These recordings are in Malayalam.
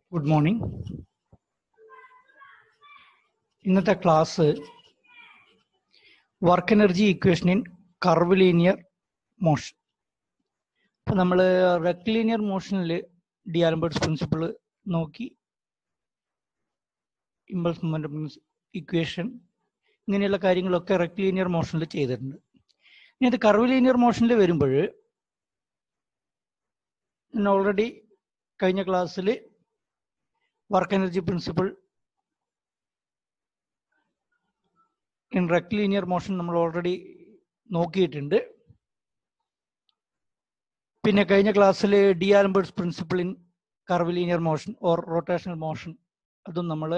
Good morning. ഇന്നത്തെ class work energy equation in curve motion. അപ്പം നമ്മൾ റെക്ടിലീനിയർ മോഷനിൽ ഡി ആൽബർട്ട്സ് പ്രിൻസിപ്പിൾ നോക്കി, ഇമ്പൾസ് മൊമെന്റം ഇക്വേഷൻ ഇങ്ങനെയുള്ള കാര്യങ്ങളൊക്കെ റെക്ടിലീനിയർ മോഷനിൽ ചെയ്തിട്ടുണ്ട്. ഇനി അത് കർവ് ലീനിയർ മോഷനിൽ വരുമ്പോൾ ഞാൻ ഓൾറെഡി കഴിഞ്ഞ ക്ലാസ്സിൽ work energy principle in rectilinear motion നമ്മൾ ഓൾറെഡി നോക്കിയിട്ടുണ്ട്. പിന്നെ കഴിഞ്ഞ ക്ലാസ്സിൽ d'Alembert's principle in curvilinear motion or rotational motion അതും നമ്മൾ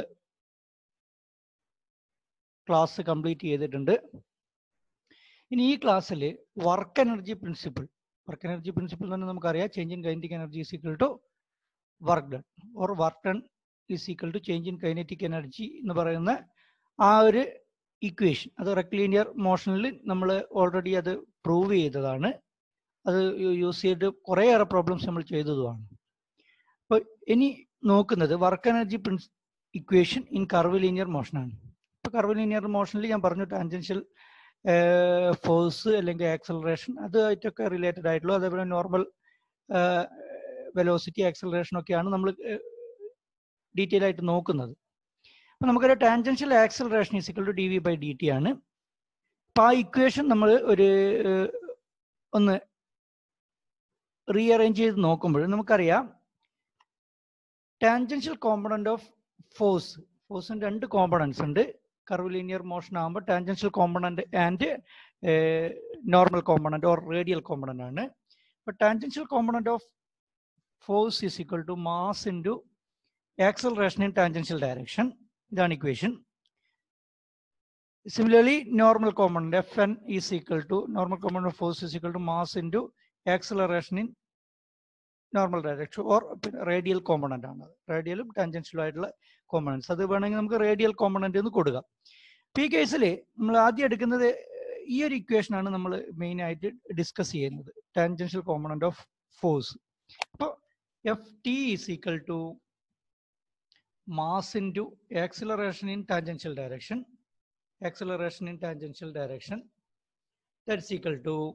ക്ലാസ് കംപ്ലീറ്റ് ചെയ്തിട്ടുണ്ട്. ഇനി ഈ ക്ലാസ്സിൽ വർക്ക് എനർജി പ്രിൻസിപ്പിൾ എന്ന് പറഞ്ഞാൽ നമുക്കറിയാം change in kinetic energy is equal to work done or work done is equal to change in kinetic energy എന്ന് പറയുന്ന ആ ഒരു ഇക്വേഷൻ. അത് റെക്ടിലീനിയർ മോഷനിൽ നമ്മൾ ഓൾറെഡി അത് പ്രൂവ് ചെയ്തതാണ്. അത് യൂസ് ചെയ്തിട്ട് കുറേയേറെ പ്രോബ്ലംസ് നമ്മൾ ചെയ്തതുമാണ്. അപ്പോൾ ഇനി നോക്കുന്നത് work energy equation in curvilinear മോഷനാണ്. ഇപ്പോൾ കർവ് ലീനിയർ മോഷനിൽ ഞാൻ പറഞ്ഞു ടാൻജൻഷ്യൽ ഫോഴ്സ് അല്ലെങ്കിൽ ആക്സലറേഷൻ അതുമായിട്ടൊക്കെ റിലേറ്റഡ് ആയിട്ടുള്ളൂ. അതേപോലെ നോർമൽ വെലോസിറ്റി ആക്സലറേഷൻ ഒക്കെയാണ് നമ്മൾ ഡീറ്റെയിൽ ആയിട്ട് നോക്കുന്നത്. അപ്പം നമുക്കൊരു tangential acceleration is equal to D V by D T ആണ്. അപ്പം ആ ഇക്വേഷൻ നമ്മൾ ഒന്ന് റീഅറേഞ്ച് ചെയ്ത് നോക്കുമ്പോൾ നമുക്കറിയാം ടാൻജൻഷ്യൽ കോമ്പണന്റ് ഓഫ് ഫോഴ്സിന് രണ്ട് കോമ്പണൻസ് ഉണ്ട്. കർവ് ലീനിയർ മോഷൻ ആകുമ്പോൾ tangential component and normal component or radial component ആണ്. അപ്പോൾ tangential component of force is equal to mass into acceleration in tangential direction. ഇതാണ് equation. Similarly normal component Fn is equal to normal component of force is equal to mass into acceleration in normal direction or radial component ആണ്. റേഡിയലും ടാൻജൻഷ്യലും ആയിട്ടുള്ള കോമ്പണൻസ് അത് വേണമെങ്കിൽ നമുക്ക് റേഡിയൽ കോമ്പണന്റ് എന്ന് കൊടുക്കാം. ഈ കേസിൽ നമ്മൾ ആദ്യം എടുക്കുന്നത് ഈ ഒരു ഇക്വേഷൻ ആണ് നമ്മൾ മെയിൻ ആയിട്ട് ഡിസ്കസ് ചെയ്യുന്നത്, ടാൻജൻഷ്യൽ കോമ്പണന്റ് ഓഫ് ഫോഴ്സ്. അപ്പോൾ F T is equal to mass into acceleration in tangential direction that's equal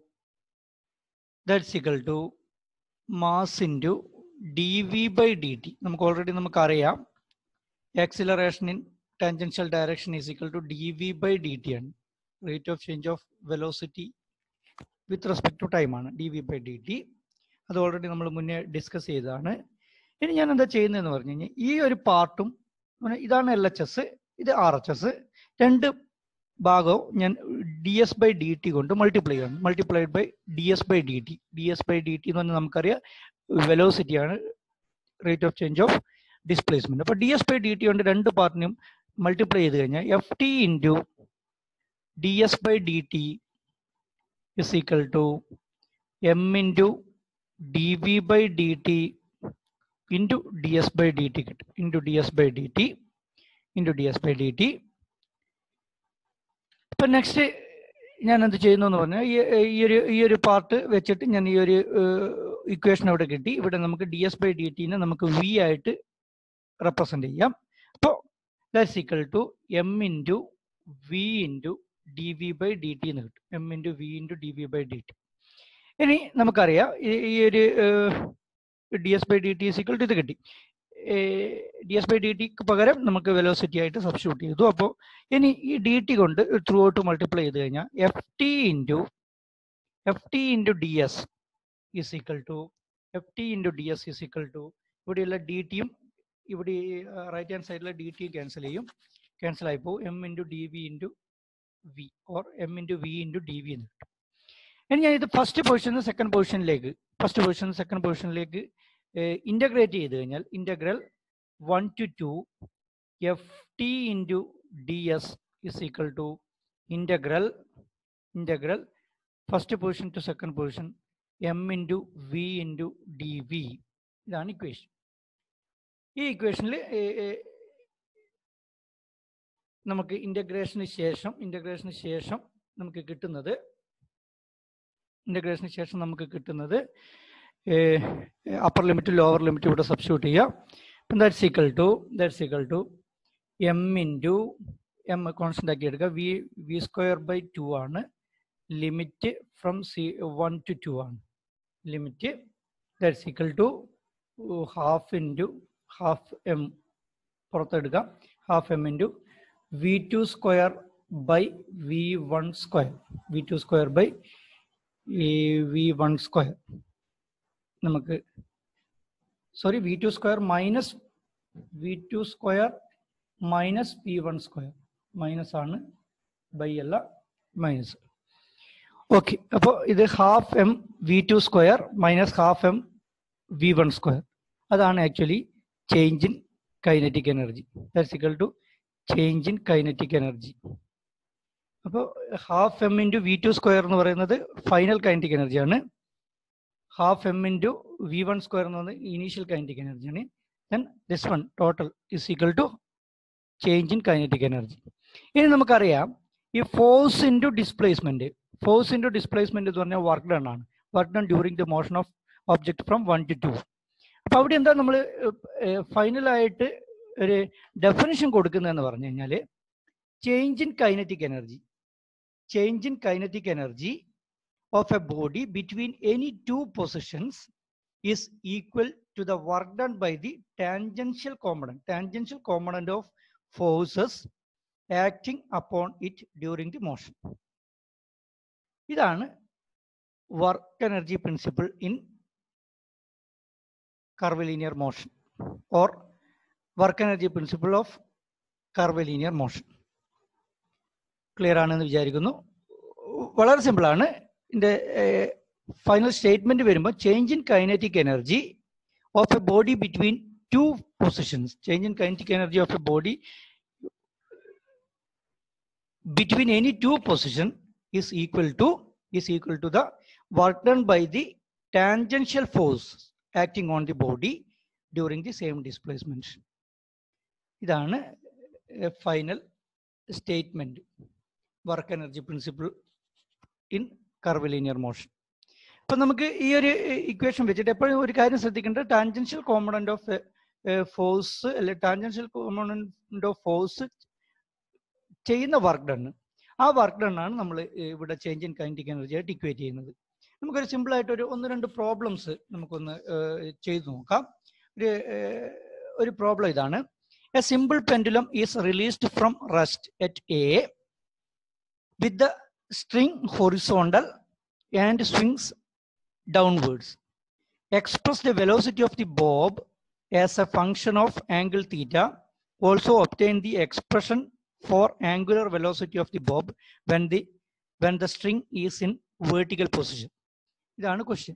to mass into dv by dt. നമുക്ക് ഓൾറെഡി നമുക്കറിയാം acceleration in tangential direction is equal to dv by dt ആണ്. rate of change of velocity with respect to time ആണ് dv by dt. അത് ഓൾറെഡി നമ്മൾ മുന്നേ ഡിസ്കസ് ചെയ്തതാണ്. ഇനി ഞാൻ എന്താ ചെയ്യുന്നതെന്ന് പറഞ്ഞു കഴിഞ്ഞാൽ ഈ ഒരു പാർട്ടും ഇതാണ് LHS, ഇത് RHS, രണ്ട് ഭാഗവും ഞാൻ DS ബൈ ഡി ടി കൊണ്ട് മൾട്ടിപ്ലൈ ചെയ്യണം. Multiplied by DS by D T. DS by D T എന്ന് പറഞ്ഞാൽ നമുക്കറിയാം വെലോസിറ്റി ആണ്, rate of change of displacement. അപ്പോൾ DS ബൈ ഡി ടി കൊണ്ട് രണ്ട് പാർട്ടിനും മൾട്ടിപ്ലൈ ചെയ്ത് കഴിഞ്ഞാൽ F T into DS by D T is equal to M into D V by D T into ds by dt കിട്ടും. into ds by dt. ഇപ്പം നെക്സ്റ്റ് ഞാൻ എന്ത് ചെയ്യുന്നു എന്ന് പറഞ്ഞാൽ ഈ ഒരു പാർട്ട് വെച്ചിട്ട് ഞാൻ ഈ ഒരു ഇക്വേഷൻ അവിടെ കിട്ടി. ഇവിടെ നമുക്ക് ds by dt നെ നമുക്ക് v ആയിട്ട് റെപ്രസെന്റ് ചെയ്യാം. അപ്പോൾ that's equal to m into v into D V by D T എന്ന് കിട്ടും. m into v into D V by D T. ഇനി നമുക്കറിയാം ഈ ഒരു ds by D T is equal to ഇത് കിട്ടി. ds ബൈ ഡി ടിക്ക് പകരം നമുക്ക് വെലോസിറ്റി ആയിട്ട് സബ്സ്റ്റിറ്റ്യൂട്ട് ചെയ്തു. അപ്പോൾ ഇനി ഈ ഡി ടി കൊണ്ട് ത്രൂ ഔട്ട് മൾട്ടിപ്ലൈ ചെയ്ത് കഴിഞ്ഞാൽ F T into D S is equal to ഇവിടെയുള്ള ഡി ടിയും ഇവിടെ റൈറ്റ് ഹാൻഡ് സൈഡിലെ ഡി ടിയും ക്യാൻസൽ ആയി പോകും. M into D V into V or M into V into D V എന്ന് കിട്ടും. ഇനി ഞാൻ ഇത് ഫസ്റ്റ് പൊസിഷൻ സെക്കൻഡ് പൊസിഷനിലേക്ക് ഇന്റഗ്രേറ്റ് ചെയ്ത് കഴിഞ്ഞാൽ integral 1 to 2 F T into D S is equal to integral first position to second position M into V into D V. ഇതാണ് ഇക്വേഷൻ. ഈ ഇക്വേഷനിൽ നമുക്ക് ഇന്റഗ്രേഷന് ശേഷം നമുക്ക് കിട്ടുന്നത് അപ്പർ ലിമിറ്റ് ലോവർ ലിമിറ്റ് ഇവിടെ സബ്സ്റ്റിറ്റ്യൂട്ട് ചെയ്യാം. that's equal to m into m constant ആക്കി എടുക്കുക v square by 2 ആണ് ലിമിറ്റ് ഫ്രം 1 to 2 ആണ് limit that's equal to half into half m പുറത്തെടുക്കാം half m into v2 square by v1 square v2 square by v1 square നമുക്ക് sorry v2 square minus v2 square minus v1 square minus ആണ് by അല്ല minus okay അപ്പോൾ ഇത് half m v2 square minus half m v1 square അതാണ് actually change in kinetic energy that's equal to change in kinetic energy അപ്പോൾ half M into v2 square എന്ന് പറയുന്നത് ഫൈനൽ കൈനറ്റിക് എനർജിയാണ് half m into v1 square എന്ന് പറയുന്നത് ഇനീഷ്യൽ കൈനറ്റിക് എനർജിയാണ് then this one total is equal to change in kinetic energy. ഇനി നമുക്കറിയാം ഈ ഫോഴ്സ് ഇൻറ്റു ഡിസ്പ്ലേസ്മെന്റ് എന്ന് പറഞ്ഞാൽ വർക്ക് ഡൺ ആണ് work done during the motion of object from 1 to 2. അപ്പൊ അവിടെ എന്താ നമ്മൾ ഫൈനലായിട്ട് ഒരു ഡെഫിനിഷൻ കൊടുക്കുന്നതെന്ന് പറഞ്ഞു കഴിഞ്ഞാൽ change in kinetic energy of a body between any two positions is equal to the work done by the tangential component of forces acting upon it during the motion. ഇതാണ് work energy principle in curvilinear motion or work energy principle of curvilinear motion. Clear ആണെന്ന് വിചാരിക്കുന്നു. വളരെ സിമ്പിൾ ആണ്. ഇതിന്റെ ഫൈനൽ സ്റ്റേറ്റ്മെന്റ് വരുമ്പോൾ change in kinetic energy of a body between two positions change in kinetic energy of a body between any two position is equal to the work done by the tangential force acting on the body during the same displacement. ഇതാണ് final statement work energy principle in curvilinear motion. അപ്പം നമുക്ക് ഈ ഒരു ഇക്വേഷൻ വെച്ചിട്ട് എപ്പോഴും ഒരു കാര്യം ശ്രദ്ധിക്കേണ്ടത് ടാൻജൻഷ്യൽ കോമ്പണന്റ് ഓഫ് ഫോഴ്സ് അല്ലെ ടാൻജൻഷ്യൽ കോമ്പണന്റ് ഓഫ് ഫോഴ്സ് ചെയ്യുന്ന വർക്ക് ഡൺ ആ വർക്ക് ഡൺ ആണ് നമ്മൾ ഇവിടെ ചേഞ്ച് ഇൻ കൈനറ്റിക് എനർജി ആയിട്ട് ഇക്വേറ്റ് ചെയ്യുന്നത്. നമുക്കൊരു സിമ്പിൾ ആയിട്ട് ഒരു 1-2 പ്രോബ്ലംസ് നമുക്കൊന്ന് ചെയ്തു നോക്കാം. ഒരു പ്രോബ്ലം ഇതാണ്. A simple pendulum is released from rest at A with the string horizontal and swings downwards. Express the velocity of the bob as a function of angle theta. Also obtain the expression for angular velocity of the bob when the string is in vertical position. ഇതാണ് ക്വസ്റ്റ്യൻ.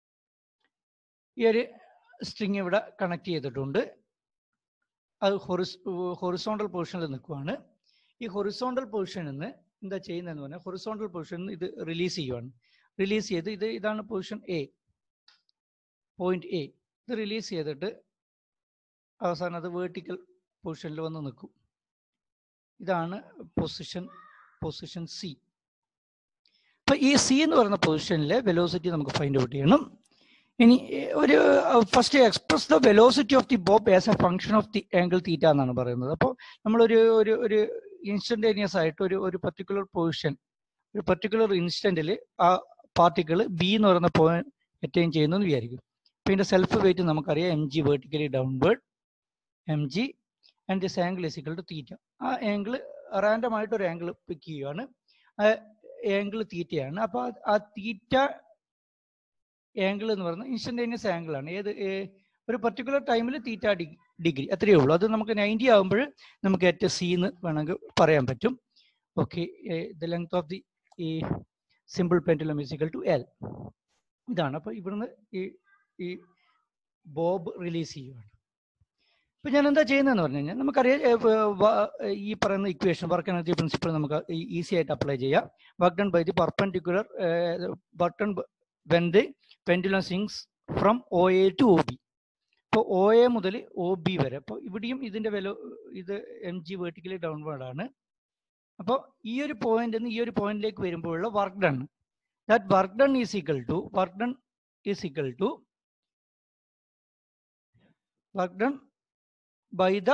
ഈ ഒരു സ്ട്രിങ് ഇവിടെ കണക്ട് ചെയ്തിട്ടുണ്ട്. അത് ഹൊറിസോണ്ടൽ പൊസിഷനിൽ നിൽക്കുവാണ്. ഈ ഹൊറിസോണ്ടൽ പൊസിഷനിൽ നിന്ന് എന്താ ചെയ്യുന്നതെന്ന് പറഞ്ഞാൽ ഹൊറിസോണ്ടൽ പൊസിഷനിൽ ഇത് റിലീസ് ചെയ്യുവാണ്. റിലീസ് ചെയ്ത് ഇതാണ് പൊസിഷൻ പോയിന്റ് എ. ഇത് റിലീസ് ചെയ്തിട്ട് അവസാനം അത് വേർട്ടിക്കൽ പൊസിഷനിൽ വന്ന് നിൽക്കും. ഇതാണ് പൊസിഷൻ സി. അപ്പൊ ഈ സി എന്ന് പറയുന്ന പൊസിഷനിലെ വെലോസിറ്റി നമുക്ക് ഫൈൻഡ് ഔട്ട് ചെയ്യണം. ഇനി ഒരു first express the velocity of the bob as a function of the angle theta എന്നാണ് പറയുന്നത്. അപ്പോൾ നമ്മളൊരു ഒരു ഇൻസ്റ്റന്റേനിയസ് ആയിട്ട് ഒരു പർട്ടിക്കുലർ പൊസിഷൻ ഒരു പർട്ടിക്കുലർ ഇൻസ്റ്റന്റിൽ ആ പാർട്ടിക്കിൾ ബി എന്ന് പറയുന്ന പോയിന്റ് അറ്റൈൻ ചെയ്യുന്നു എന്ന് വിചാരിക്കും. അപ്പോൾ ഇതിന്റെ സെൽഫ് വെയിറ്റ് നമുക്കറിയാം mg vertically downward mg and this angle is equal to theta. ആ ആംഗിൾ റാൻഡം ആയിട്ട് ഒരു ആംഗിൾ പിക്ക് ചെയ്യുകയാണ്. ആ ആംഗിൾ തീറ്റയാണ്. അപ്പോൾ ആ തീറ്റ ആംഗിൾ എന്ന് പറയുന്നത് ഇൻസ്റ്റന്റേനിയസ് ആംഗിൾ ആണ്. ഒരു പർട്ടിക്കുലർ ടൈമിൽ തീറ്റ ഡിഗ്രി അത്രയേ ഉള്ളൂ. അത് നമുക്ക് 90 ആകുമ്പോൾ നമുക്ക് അറ്റ് സി എന്ന് വേണമെങ്കിൽ പറയാൻ പറ്റും. Okay, the length of the simple pendulum is equal to L. ഇതാണ്. അപ്പോൾ ഇവിടുന്ന് ഈ ബോബ് റിലീസ് ചെയ്യുകയാണ്. ഇപ്പം ഞാൻ എന്താ ചെയ്യുന്നതെന്ന് പറഞ്ഞു കഴിഞ്ഞാൽ നമുക്കറിയാം ഈ പറയുന്ന ഇക്വേഷൻ വർക്ക് എനർജി പ്രിൻസിപ്പിൾ നമുക്ക് ഈസി ആയിട്ട് അപ്ലൈ ചെയ്യാം. Work done by the perpendicular work done when the pendulum swings from OA to OB. ഇപ്പോൾ OA മുതൽ OB വരെ. അപ്പോൾ ഇവിടെയും ഇതിന്റെ ഇത് mg വെർട്ടിക്കലി ഡൗൺവേർഡ് ആണ്. അപ്പോൾ ഈ ഒരു പോയിന്റ് നിന്ന് ഈ ഒരു പോയിന്റിലേക്ക് വരുമ്പോഴുള്ള work done that work done is equal to work done by the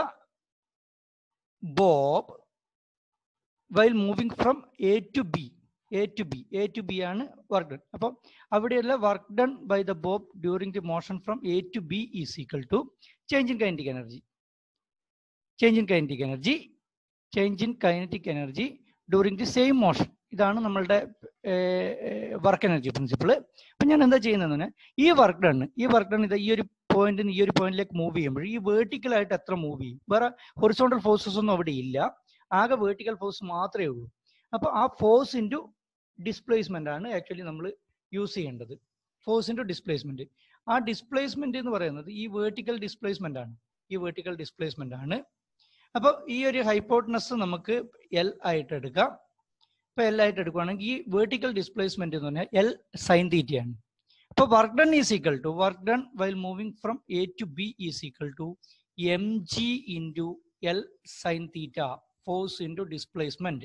bob while moving from A to B. A to B ആണ് വർക്ക് ഡൺ. അപ്പം അവിടെയുള്ള work done by the bob during the motion from A to B is equal to change in kinetic energy. Change in kinetic energy during the same motion. ഇതാണ് നമ്മളുടെ വർക്ക് എനർജി പ്രിൻസിപ്പിൾ. അപ്പം ഞാൻ എന്താ ചെയ്യുന്നതെന്ന്, ഈ വർക്ക് ഡൺ ഇത് ഈ ഒരു പോയിന്റിന് ഈ ഒരു പോയിന്റിലേക്ക് മൂവ് ചെയ്യുമ്പോൾ ഈ വേർട്ടിക്കലായിട്ട് എത്ര മൂവ് ചെയ്യും? വേറെ ഹൊറിസോണ്ടൽ ഫോഴ്സസ് ഒന്നും അവിടെ ഇല്ല, ആകെ വേർട്ടിക്കൽ ഫോഴ്സ് മാത്രമേ ഉള്ളൂ. അപ്പോൾ ആ ഫോഴ്സ് ഇൻറ്റു ഡിസ്പ്ലേസ്മെന്റ് ആണ് ആക്ച്വലി നമ്മൾ യൂസ് ചെയ്യേണ്ടത്. Force into displacement. ആ ഡിസ്പ്ലേസ്മെന്റ് എന്ന് പറയുന്നത് ഈ വേർട്ടിക്കൽ ഡിസ്പ്ലേസ്മെന്റ് ആണ്. അപ്പോൾ ഈ ഒരു ഹൈപ്പോട്ടനസ് നമുക്ക് എൽ ആയിട്ട് എടുക്കാം. ഇപ്പൊ എൽ ആയിട്ട് എടുക്കുകയാണെങ്കിൽ ഈ വേർട്ടിക്കൽ ഡിസ്പ്ലേസ്മെന്റ് എന്ന് പറഞ്ഞാൽ എൽ സൈൻ തീറ്റയാണ്. അപ്പോൾ work done is equal to work done while moving from A to B is equal to M G into L sine theta force into displacement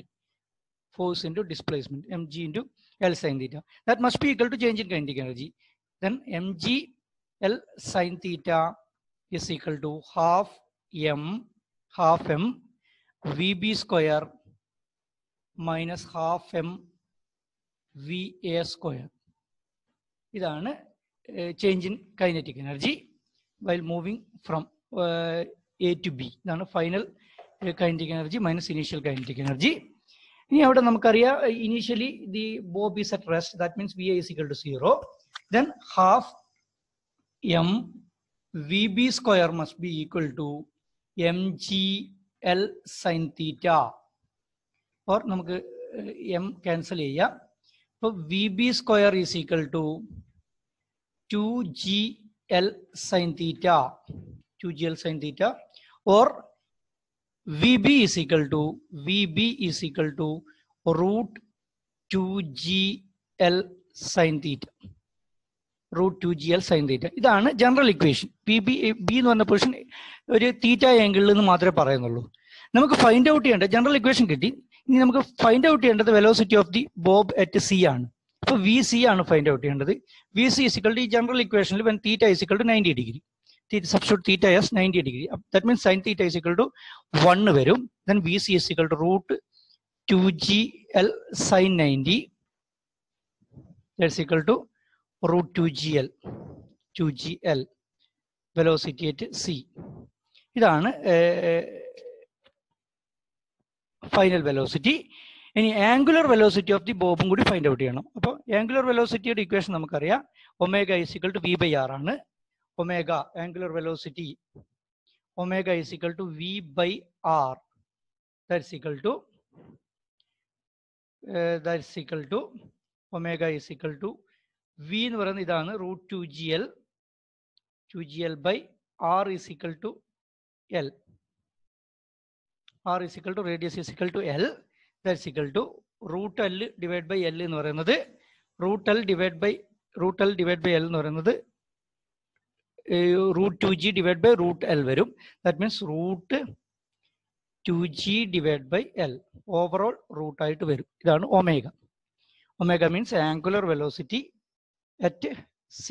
mg into L sin theta. That must be equal to change in kinetic energy. Then mg L sin theta is equal to half m Vb square minus half m Va square. ഇതാണ് change in kinetic energy while moving from A to B. ഇതാണ് final kinetic energy minus initial kinetic energy. ഇനി അവിടെ നമുക്കറിയാം initially the bob is at rest, that means V is equal to 0. Then half M V B square must be equal to M G L sine theta. Or നമുക്ക് എം ക്യാൻസൽ ചെയ്യാം. അപ്പോൾ V B square is equal to 2gl sin theta, or VB is equal to root 2gl sin theta. ഇതാണ് ജനറൽ ഇക്വേഷൻ. ബി എന്ന് പറഞ്ഞ പൊസിഷൻ ഒരു തീറ്റ ആംഗിളിൽ നിന്ന് മാത്രമേ പറയുന്നുള്ളൂ. നമുക്ക് ഫൈൻഡ് ഔട്ട് ചെയ്യേണ്ടത്, ജനറൽ ഇക്വേഷൻ കിട്ടി, ഇനി നമുക്ക് ഫൈൻഡ് ഔട്ട് ചെയ്യേണ്ടത് velocity of the bob at C ആണ്. അപ്പോൾ വി സി ആണ് ഫൈൻഡ് ഔട്ട് ചെയ്യേണ്ടത്. V C is equal to ഈ ജനറൽ ഇക്വേഷനിൽ when theta is equal to 90 degree, substitute theta as 90 degree. That means sin theta is equal to 1 varum. Then VC is equal to root 2gl sin 90. That's equal to root 2gl velocity at C. ഇതാണ് ഫൈനൽ വെലോസിറ്റി. ഇനി ആംഗുലർ വെലോസിറ്റി ഓഫ് ദി ബോബും കൂടി ഫൈൻഡ് ഔട്ട് ചെയ്യണം. അപ്പോൾ ആംഗുലർ വെലോസിറ്റിയുടെ ഇക്വേഷൻ നമുക്കറിയാം, omega is equal to V by R ആണ്. Omega, angular velocity, omega is equal to V by R. That's equal to omega is equal to V എന്ന് പറയുന്നത് ഇതാണ് root 2gl by R is equal to L. R is equal to radius is equal to L. That's equal to root L divided by L എന്ന് പറയുന്നത് root L divided by L എന്ന് പറയുന്നത് root 2g divided by root L varum. That means root 2g divided by L. Overall root ആയിട്ട് വരും. ഇതാണ് omega. Omega means angular velocity at C.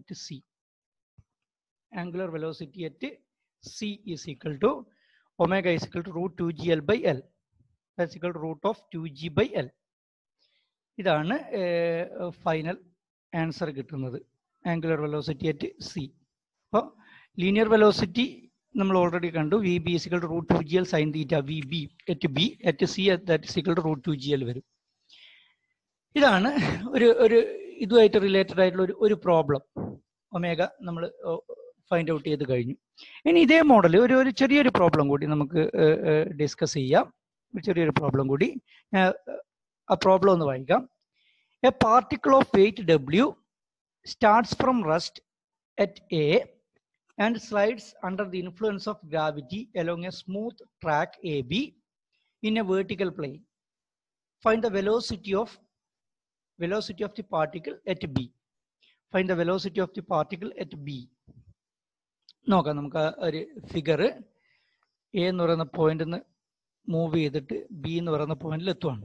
Angular velocity at C is equal to omega is equal to root 2gl by L. That's equal to root of 2g by L. ഇതാണ് ഫൈനൽ ആൻസർ കിട്ടുന്നത്, ആംഗുലർ വെലോസിറ്റി അറ്റ് സി. അപ്പോൾ ലീനിയർ വെലോസിറ്റി നമ്മൾ ഓൾറെഡി കണ്ടു, V B is equal to root 2gl sine theta V B at B at C that is equal to root 2gl വരും. ഇതാണ് ഒരു ഇതുമായിട്ട് റിലേറ്റഡ് ആയിട്ടുള്ള ഒരു പ്രോബ്ലം. ഒമേഗ നമ്മൾ ഫൈൻഡ് ഔട്ട് ചെയ്ത് കഴിഞ്ഞു. ഇനി ഇതേ മോഡൽ ഒരു ചെറിയൊരു പ്രോബ്ലം കൂടി നമുക്ക് ഡിസ്കസ് ചെയ്യാം. ചെറിയൊരു പ്രോബ്ലം കൂടി, ആ പ്രോബ്ലം ഒന്ന് വായിക്കാം. A particle of weight W starts from rest at A and slides under the influence of gravity along a smooth track AB in a vertical plane. Find the velocity of the particle at B. Find the velocity of the particle at B. നോക്കാം, നമുക്ക് ഒരു ഫിഗർ എ എന്ന് പറയുന്ന പോയിന്റിൽ നിന്ന് മൂവ് ചെയ്തിട്ട് ബി എന്ന് പറയുന്ന പോയിന്റിൽ എത്തുവാണ്.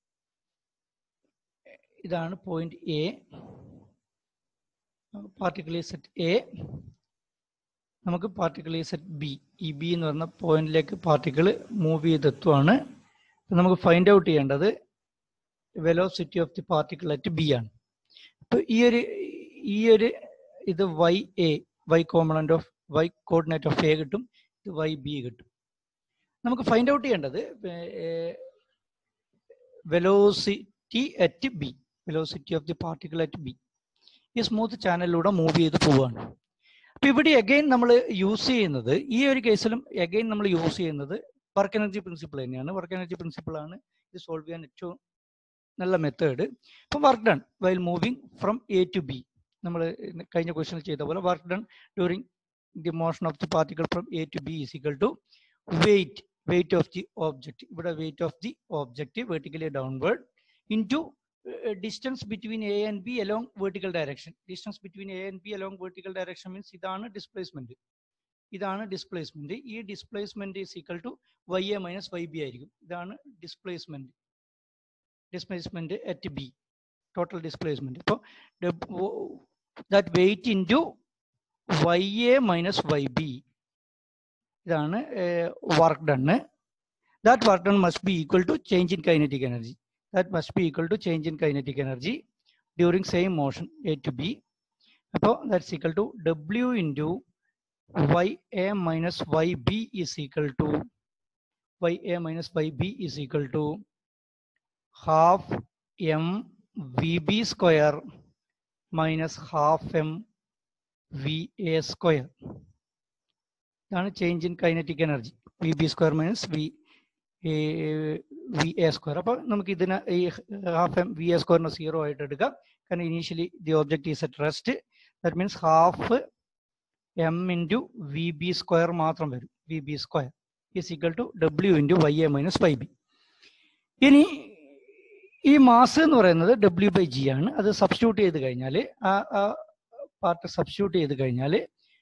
ഇതാണ് point A. Particle is at A. നമുക്ക് പാർട്ടിക്കിൾ ഈസ് അറ്റ് ബി, ഈ ബി എന്ന് പറഞ്ഞ പോയിന്റിലേക്ക് പാർട്ടിക്കിൾ മൂവ് ചെയ്തെത്തുവാണ്. നമുക്ക് ഫൈൻഡ് ഔട്ട് ചെയ്യേണ്ടത് velocity of the particle at B ആണ്. അപ്പോൾ ഈ ഒരു ഇത് Y component of Y coordinate of A കിട്ടും, ഇത് വൈ ബി കിട്ടും. നമുക്ക് ഫൈൻഡ് ഔട്ട് ചെയ്യേണ്ടത് velocity at B, velocity of the particle at B. ഈ സ്മൂത്ത് ചാനലിലൂടെ മൂവ് ചെയ്ത് പോവുകയാണ്. അപ്പൊ ഇവിടെ അഗൈൻ നമ്മൾ യൂസ് ചെയ്യുന്നത്, ഈ ഒരു കേസിലും അഗൈൻ നമ്മൾ യൂസ് ചെയ്യുന്നത് വർക്ക് എനർജി പ്രിൻസിപ്പിൾ തന്നെയാണ്. വർക്ക് എനർജി പ്രിൻസിപ്പിൾ ആണ് ഇത് സോൾവ് ചെയ്യാൻ ഏറ്റവും നല്ല മെത്തേഡ്. ഇപ്പം work done while moving from A to B, നമ്മൾ കഴിഞ്ഞ ക്വസ്റ്റനിൽ ചെയ്ത പോലെ work done during the motion of the particle from A to B is equal to weight of the object. ഇവിടെ weight of the object vertically downward into distance between A and B along vertical direction. Distance between A and B along vertical direction means ഇതാണ് ഡിസ്പ്ലേസ്മെന്റ്. ഇതാണ് ഡിസ്പ്ലേസ്മെന്റ്. ഈ displacement is equal to YA minus YB ആയിരിക്കും. ഇതാണ് displacement. Displacement at B, total displacement. ഇപ്പോൾ that weight into YA minus YB, ഇതാണ് work done. That work done must be equal to change in kinetic energy. That must be equal to change in kinetic energy during same motion A to B. അപ്പോൾ that's equal to W into YA minus YB is equal to YA minus YB is equal to half MVB square minus half MVA square. ഇതാണ് change in kinetic energy, VB square minus VA square. അപ്പോൾ നമുക്ക് ഇതിന് ഈ ഹാഫ് MVA സ്ക്വയറിന് 0 ആയിട്ട് എടുക്കാം, കാരണം initially the object is at rest. That means half M into VB square മാത്രം വരും. VB square is equal to W into YA minus YB. ഇനി ഈ മാസ് എന്ന് പറയുന്നത് W/G ആണ്. അത് സബ്സ്റ്റിറ്റ്യൂട്ട് ചെയ്ത് കഴിഞ്ഞാൽ, ആ പാർട്ട് സബ്സ്റ്റിറ്റ്യൂട്ട് ചെയ്ത് കഴിഞ്ഞാൽ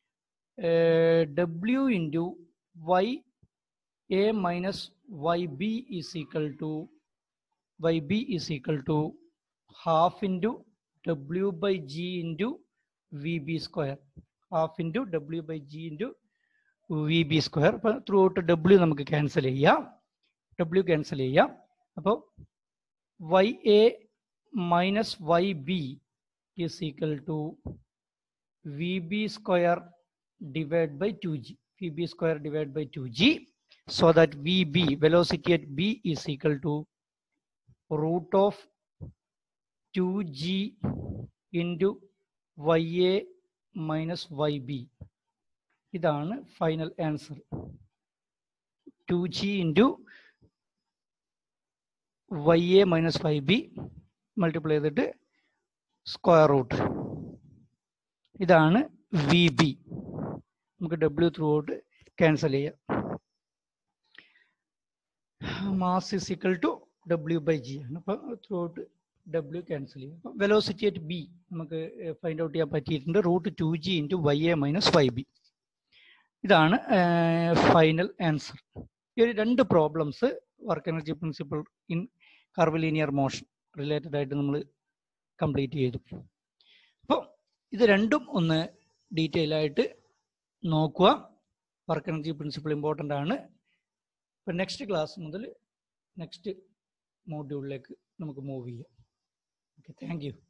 W into YA minus YB is equal to half into W/G into VB square. Half into W/G into VB square. Throughout W നമുക്ക് ക്യാൻസൽ ചെയ്യാം. W ക്യാൻസൽ ചെയ്യാം. അപ്പോൾ YA minus YB is equal to VB square divided by 2G. VB square divided by 2G. So that VB, velocity at B, is equal to root of 2G into YA minus YB. ഇതാണ് final answer. 2G into YA minus YB multiply ചെയ്തിട്ട് സ്ക്വയർ റൂട്ട്. ഇതാണ് VB. നമുക്ക് W ത്രൂ ഔട്ട് ക്യാൻസൽ ചെയ്യാം. Mass is equal to W/G ആണ്. അപ്പോൾ ത്രൂ ഔട്ട് W ക്യാൻസൽ ചെയ്യും. അപ്പോൾ വെലോസിറ്റി അറ്റ് ബി നമുക്ക് ഫൈൻഡ് ഔട്ട് ചെയ്യാൻ പറ്റിയിട്ടുണ്ട്. Root 2G into YA minus YB. ഇതാണ് ഫൈനൽ ആൻസർ. ഈ ഒരു 2 problems work energy principle in curvilinear motion related ആയിട്ട് നമ്മൾ കംപ്ലീറ്റ് ചെയ്തു. അപ്പോൾ ഇത് രണ്ടും ഒന്ന് ഡീറ്റെയിൽ ആയിട്ട് നോക്കുക. വർക്ക് എനർജി പ്രിൻസിപ്പിൾ ഇമ്പോർട്ടൻ്റ് ആണ്. ഇപ്പം നെക്സ്റ്റ് ക്ലാസ് മുതൽ നെക്സ്റ്റ് മോഡ്യൂളിലേക്ക് നമുക്ക് മൂവ് ചെയ്യാം. Okay, thank U.